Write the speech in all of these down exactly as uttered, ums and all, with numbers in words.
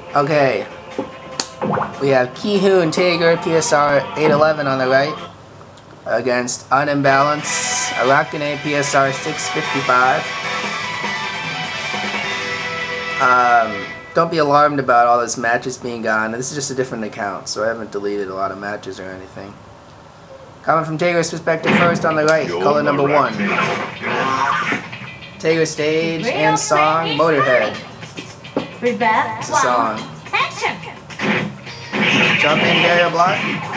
Okay. We have Keehoon Tiger P S R eight eleven on the right against Unimbalance Arakune P S R six fifty-five. Um, don't be alarmed about all those matches being gone. This is just a different account, so I haven't deleted a lot of matches or anything. Coming from Tiger's perspective first on the right, color number one. Tiger stage and song, Motorhead. It's a song. Jump in, barrier block.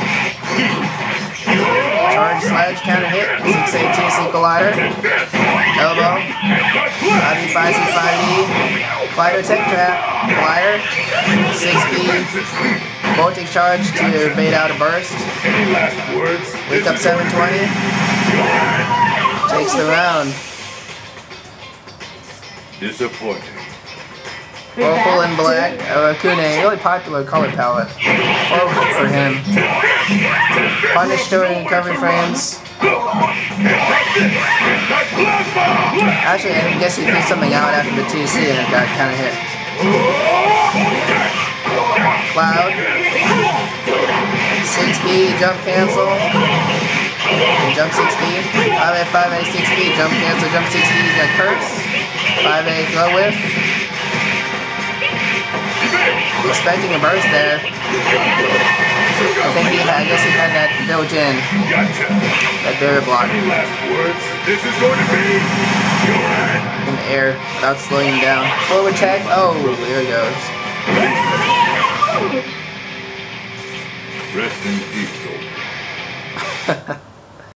Charge, sledge, counter hit, six eighteen C collider. Elbow. five E, five C, five E. Collider tech trap. Collider. six B. Voltage charge to bait out a burst. Wake up seven twenty. Takes the round. Disappointing. Purple and black, Arakune, really popular color palette. Forward for him. Punish during recovery frames. Actually, I guess he threw something out after the T C and it got kind of hit. Cloud. six B, jump cancel. And jump six B. five A, five A, six B, jump cancel, jump six B, got curse. five A, throw whiff. Expecting a burst there. I think he had, I guess he had that built in. That barrier block. This is going to be in the air without slowing him down. Forward tech. Oh, there it goes. Rest in peace, soldier.